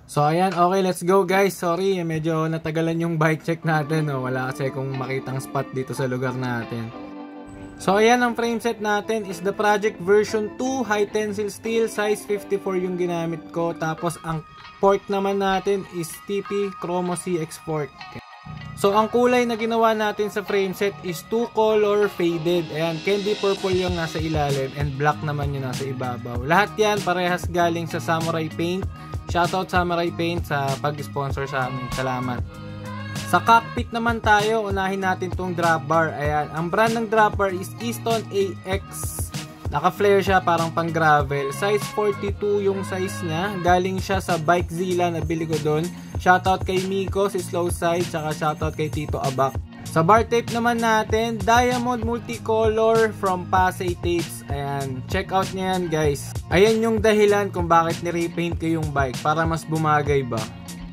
So ayan, okay, let's go guys. Sorry, medyo natagalan yung bike check natin, no? Wala kasi kung makitang spot dito sa lugar natin. So ayan, ang frame set natin is the Project version 2 high tensile steel, size 54 yung ginamit ko. Tapos ang fork naman natin is TP Chromo CX fork. So ang kulay na ginawa natin sa frame set is 2 color faded. Ayan, candy purple yung nasa ilalim and black naman yung nasa ibabaw. Lahat yan parehas galing sa Samurai Paint. Shoutout Samurai Paint sa pag-sponsor sa amin. Salamat. Sa cockpit naman tayo, unahin natin tong drop bar. Ayan, ang brand ng drop bar is Easton AX. Naka-flare siya, parang pang gravel. Size 42 yung size niya. Galing siya sa Bikezilla, nabili ko doon. Shoutout kay Miko, si Slow Side, tsaka shoutout kay Tito Abak. Sa bar tape naman natin, Diamond Multicolor from Pasay Tapes. Ayan, check out niya yan guys. Ayan yung dahilan kung bakit ni-repaint ko yung bike, para mas bumagay ba.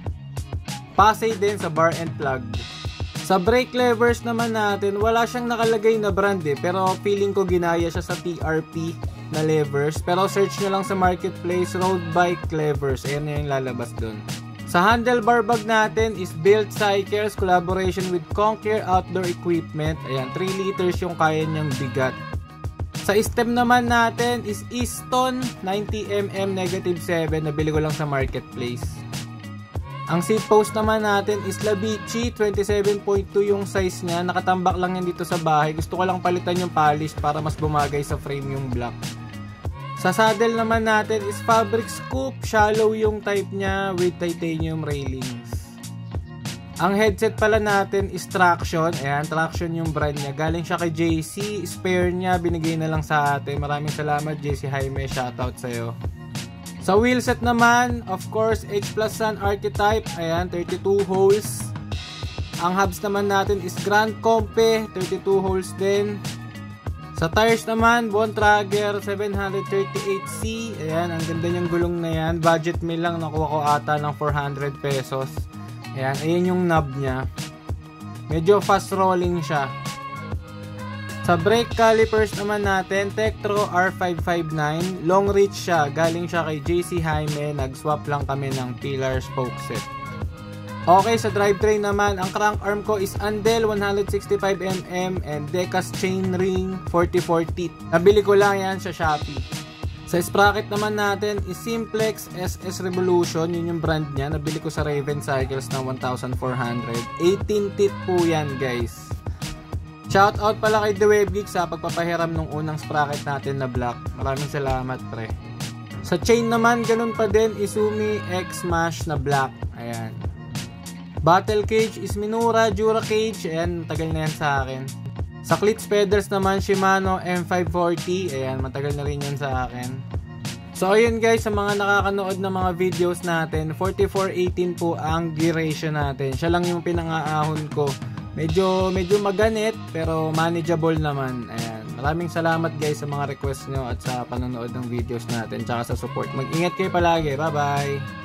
Pasay din sa bar and plug. Sa brake levers naman natin, wala siyang nakalagay na brand pero feeling ko ginaya siya sa TRP na levers. Pero search nyo lang sa marketplace, road bike levers. Ayan na yung lalabas dun. Sa handlebar bag natin is Built Cycles, collaboration with Conquer Outdoor Equipment. Ayan, 3 liters yung kaya niyang bigat. Sa stem naman natin is Easton 90mm -7, nabili ko lang sa marketplace. Ang seat post naman natin is Labici 27.2 yung size niya. Nakatambak lang yan dito sa bahay. Gusto ko lang palitan yung polish para mas bumagay sa frame yung black. Sa saddle naman natin is Fabric Scoop. Shallow yung type niya with titanium railings. Ang headset pala natin is Traction. Ayan, Traction yung brand niya. Galing siya kay JC. Spare niya, binigay na lang sa atin. Maraming salamat JC Jaime. Shoutout sa'yo. Sa wheelset naman, of course, H Plus Sun Archetype. Ayan, 32 holes. Ang hubs naman natin is Grand Compe. 32 holes din. Sa tires naman, Bontrager 738C. Ayan, ang ganda niyang gulong na yan. Budget meal lang, nakuha ko ata ng 400 pesos. Ayan, ayan yung knob niya. Medyo fast rolling siya. Sa brake calipers naman natin, Tektro R559. Long reach siya. Galing siya kay JC Jaime. Nag-swap lang kami ng pillar spoke set. Okay, sa drivetrain naman, ang crank arm ko is Andel 165mm and Decas chainring 44 teeth. Nabili ko lang yan sa Shopee. Sa sprocket naman natin is Simplex SS Revolution, yun yung brand niya. Nabili ko sa Raven Cycles ng 1,400. 18 teeth po yan guys. Shoutout pala kay The Web Geek sa pagpapahiram ng unang sprocket natin na black. Maraming salamat pre. Sa chain naman, ganun pa din, Izumi X Smash na black. Ayan. Battle cage is Minura Jura cage. Ayan, matagal na yan sa akin. Sa cleats pedals naman, Shimano M540. Ayan, matagal na rin yan sa akin. So ayun guys, sa mga nakakanood ng mga videos natin, 4418 po ang gear ratio natin. Siya lang yung pinangaahon ko. Medyo maganit pero manageable naman. Ayan. Maraming salamat guys sa mga request nyo at sa panonood ng videos natin tsaka sa support. Mag-ingat kayo palagi. Bye bye!